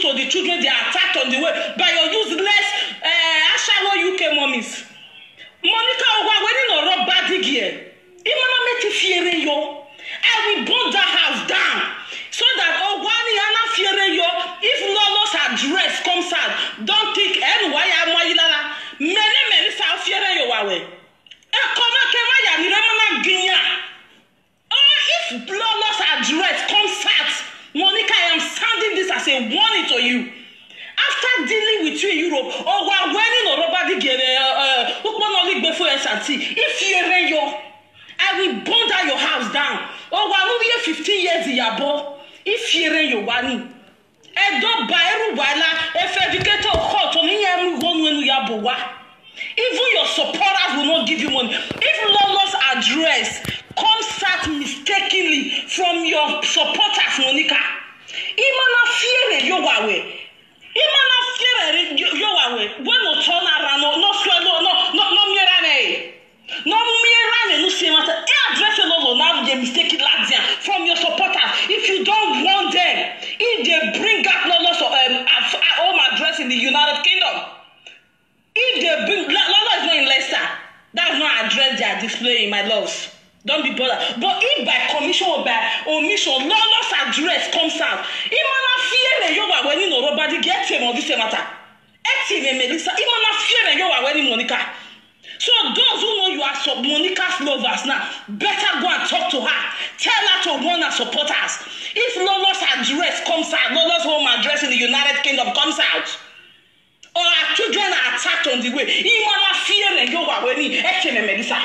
to the children they are attacked on the way by your useless Ashawo UK mummies. Monica Owa no rob bad here. Imana meti fiere yo. I will burn that house down so that Ogwani Ana fiere yo. If Lolo's address comes out, don't think why am I lala. Many sa fiere yo wawe. Ekoma kema ya ni remana ginya. If Lolo's address comes out, Monica, I am sending this as a warning to you. After dealing with you in Europe, or while wearing or nobody get before SRT, if you're your, I will burn down your house down. Or while we 15 years in Yabo, if you're your one, and don't buy a while, if educator hot on Yabu, even your supporters will not give you money. If Lolo's address comes out mistakenly from your supporters, Monica, Imana fear your way. Imana fear your way. When no turn around, no mirane. No mirane, no see matter. Address Lolo now they mistaken Ladia from your supporters. If you don't want them, if they bring up Lolo's home address in the United Kingdom, if they bring Lolo is not in Leicester, that's not address they are displaying, my loves. Don't be bothered. But if by commission or by omission, Lolo's address comes out, Imana fear you are when nobody gets him on this matter. Active Melissa, Imana fear you are when Monica. So those who know you are Monica's lovers now, better go and talk to her. Tell her to warn her supporters. If Lolo's address comes out, Lolo's home address in the United Kingdom comes out, or our children are attacked on the way, Imana fear you are when Active Melissa.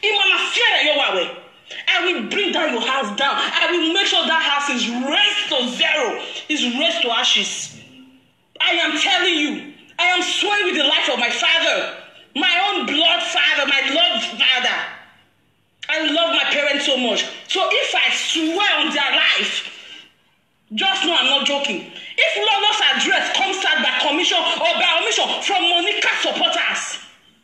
I will bring down your house down. I will make sure that house is raised to zero, is raised to ashes. I am telling you, I am swearing with the life of my father, my own blood father, my loved father. I love my parents so much. So if I swear on their life, just know I'm not joking. If Lolo's address comes out by commission or by omission from Monica's supporters,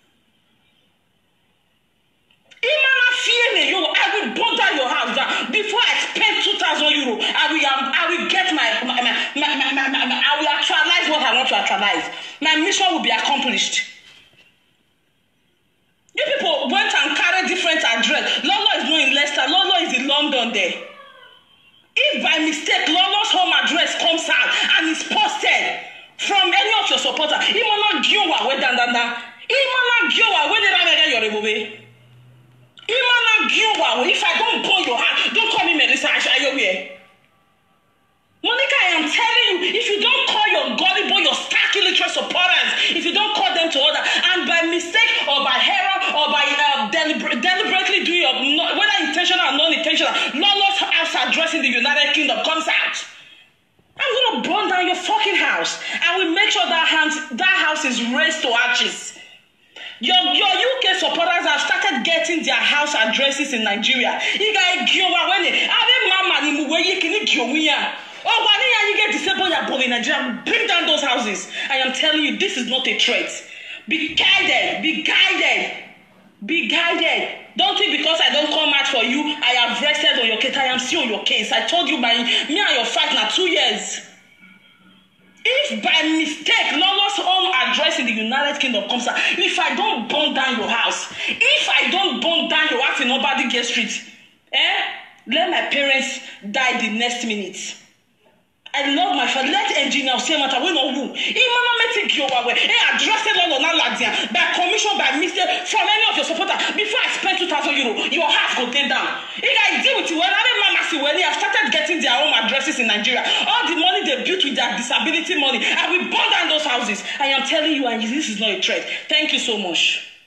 I will burn down your house down. Before I spend 2,000 euro, I will get I will actualize what I want to actualize. My mission will be accomplished. You people went and carried different address. Lolo is not in Leicester. Lolo is in London there. If by mistake Lolo's home address comes out and is posted from any of your supporters, Imana Giowa where if I don't burn your heart, don't call me Melissa Ashayowe. Monica, I am telling you, if you don't call your gullible, your stark illiterate supporters, if you don't call them to order, and by mistake or by error or by deliberately doing whether intentional or non-intentional, Lolo's house address in the United Kingdom comes out, I'm gonna burn down your fucking house. I will make sure that house is raised to ashes. Your UK supporters have started getting their house addresses in Nigeria. You guys, you get disabled in Nigeria. Bring down those houses. I am telling you, this is not a threat. Be guided. Be guided. Be guided. Don't think because I don't come out for you, I have rested on your case. I am still on your case. I told you me and your fight now 2 years. If by mistake Lolo's home address in the United Kingdom comes out, if I don't burn down your house, if I don't burn down your house in Nobody Gate Street, let my parents die the next minute. I love my father. Let engineer say matter we know who. Imana metik your way. Address it all on Ladian by commission by mistake from any of your supporters. Before I spend 2,000 euro, your house go take down. If I deal with you, when I have started getting their home addresses in Nigeria, all the money they built with their disability money, I will burn down those houses. I am telling you, and this is not a threat. Thank you so much.